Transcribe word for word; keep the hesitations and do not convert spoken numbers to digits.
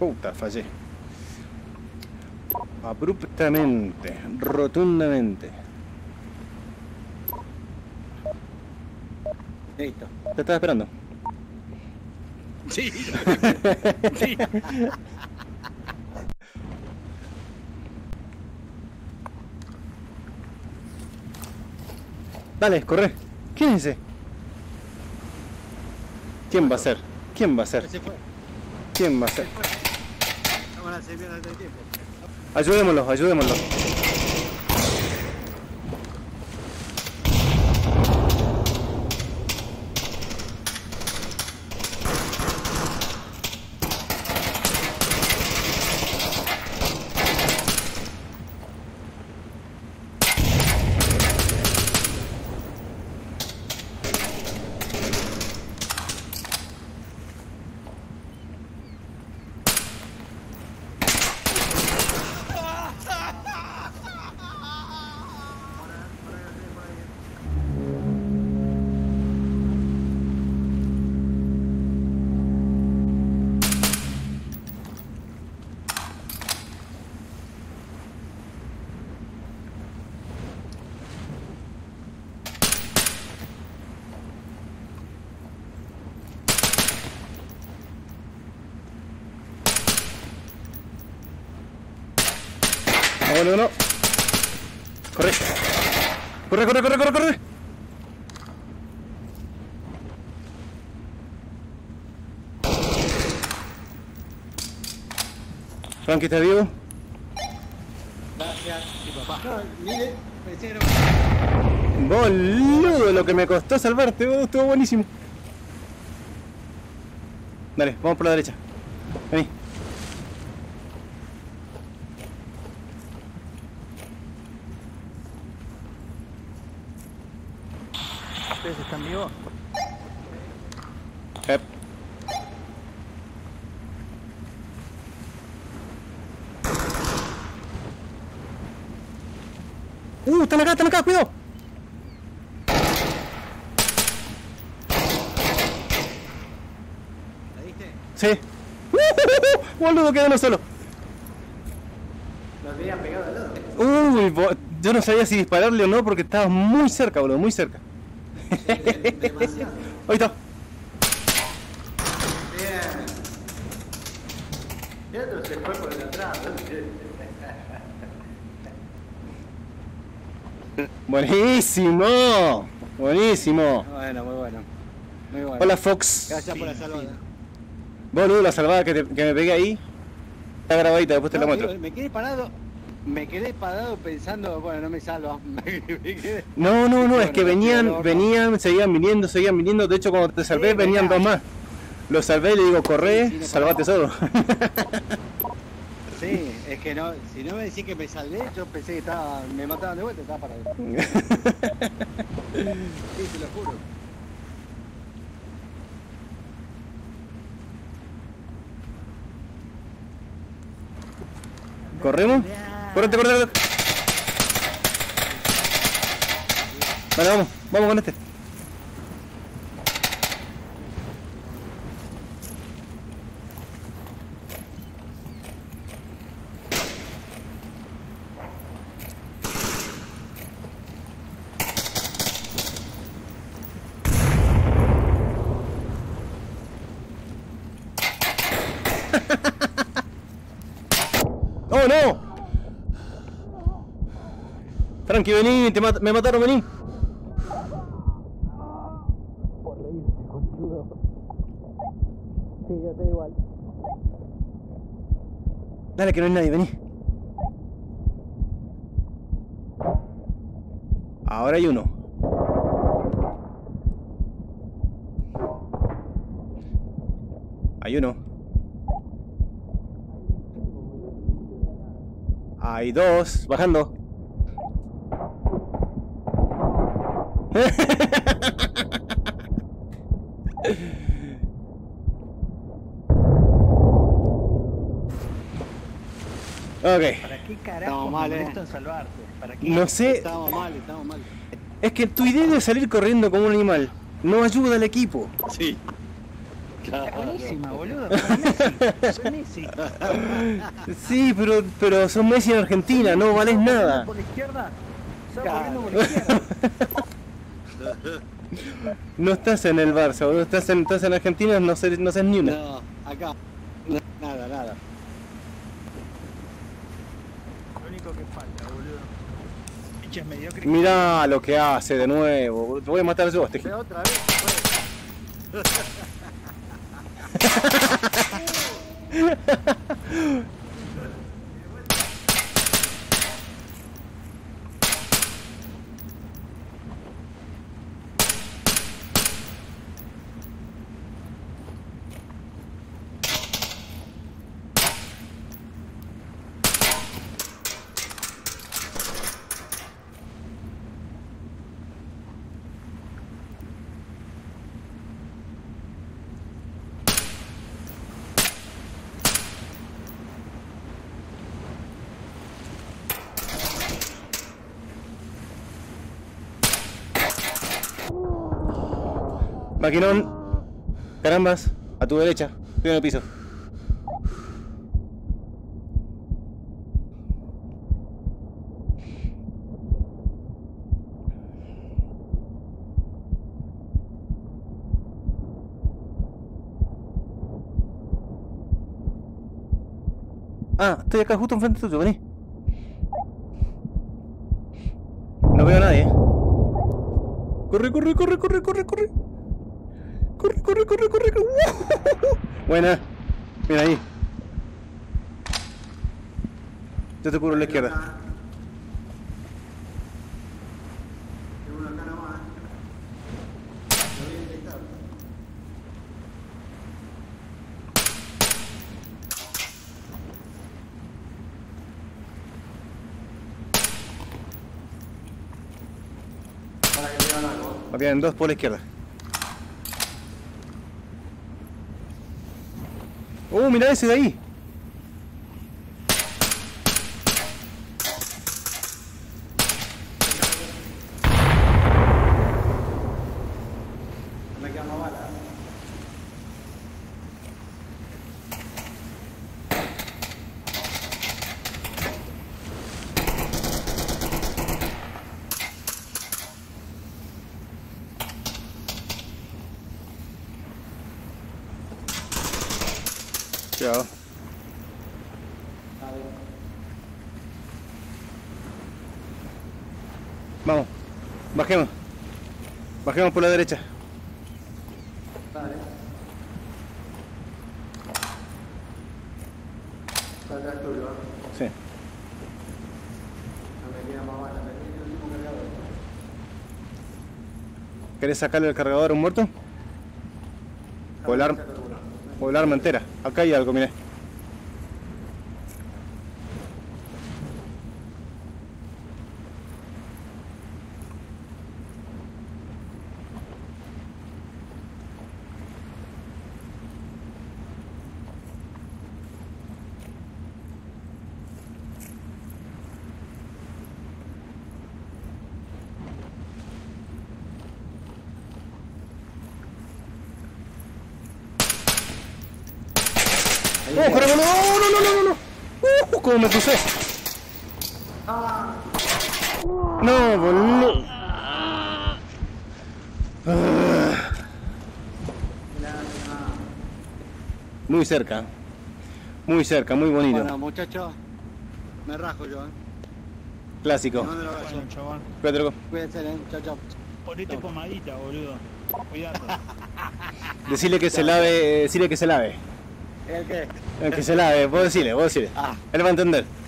Puta, fallé. Abruptamente, rotundamente. Listo. Te estaba esperando. Sí. Sí. Dale, corre. ¿Quién es ese? ¿Quién va a ser? ¿Quién va a ser? Se fue. ¿Quién va a ser? Vamos a hacer bien antes de tiempo. Ayudémoslo, ayudémoslo. No, no, no. Corre. Corre, corre, corre, corre, corre. Frankie, ¿está vivo? Gracias, mi papá. No, mire, pensé que era... Boludo, lo que me costó salvarte, boludo, estuvo buenísimo. Dale, vamos por la derecha. Vení. ¿Ustedes están vivos? Eh. Uh, están acá, están acá, cuidado. ¿La diste? Sí. Uh, uh, uh, boludo, quedó uno solo. Lo había pegado al lado. Uy, bo- yo no sabía si dispararle o no porque estaba muy cerca, boludo, muy cerca. Demasiado. Ahí está. Bien. Y otro se fue por el atrás. Buenísimo. Buenísimo. Bueno, muy bueno. Muy bueno. Hola, Fox. Gracias por la salvada. Boludo, la salvada que, te- que me pegué ahí. Está grabadita, después te la No, muestro. digo, me quedé parado. Me quedé parado pensando, bueno, no me salva. Me quedé- No, no, no, es que Bueno, venían, no, no. venían, seguían viniendo, seguían viniendo. De hecho, cuando te salvé, Sí, venían venga. dos más. Lo salvé y le digo, corre, Sí, sí, no salvate solo. Sí, es que no, si no me decís que me salvé, yo pensé que estaba, me mataban de vuelta, estaba parado. Sí, te lo juro. ¿Corremos? Correte, correte, correte. Vale, vamos, vamos con este. ¡Oh, no! Frankie, vení, te mat- me mataron, vení. Sí, yo estoy igual. Dale, que no hay nadie, vení. Ahora hay uno. Hay uno. Hay dos, bajando. Ok. ¿Para qué carajo Estamos me mal, eh. molestan salvarte? ¿Para qué? No sé. Estamos mal, estamos mal. Es que tu idea de salir corriendo como un animal no ayuda al equipo. Sí. Es buenísima, boludo. Soy Messi. Soy Messi. Sí, pero, pero sos Messi en Argentina, no valés nada. Por la izquierda. Estás Claro. corriendo por la izquierda. No estás en el Barça, boludo, estás en, estás en Argentina, no sé, no sé ni una. No, acá. No, nada, nada. Lo único que falta, boludo. Pinches mediocres. Mirá lo que hace de nuevo, boludo. Te voy a matar yo, este Pero otra vez, pues. Maquinón, carambas, a tu derecha, estoy en el piso. Ah, estoy acá justo enfrente tuyo, vení. No veo a nadie. Corre, corre, corre, corre, corre, corre. Corre, corre, corre, corre. Buena. Mira ahí. Yo te cubro a la izquierda. Me quedan dos por la izquierda. ¡Uh, mirá ese de ahí! Me queda más bala. Cuidado. Vamos, bajemos. Bajemos por la derecha. Dale. Está atrás tuyo, ¿eh? Sí. No me queda más bala, me queda el mismo cargador. ¿Querés sacarle el cargador a un muerto? O el, arma, o el arma entera. Acá hay algo, miré. ¡Oh, caramba! ¡No, no, no, no, no! ¡Uh, cómo me crucé! ¡No, boludo! Ah. Muy cerca. Muy cerca, muy bonito. Bueno, muchachos, me rajo yo, ¿eh? Clásico. Me mando el abrazo. Bueno, chabón. Cuídate, loco. Cuídense, ¿eh? Chao, chao. Ponete pomadita, boludo. Cuidado. Decirle que se lave, decirle que se lave. ¿El qué? El que se lave, vos decirle, vos decirle. Ah. Él va a entender.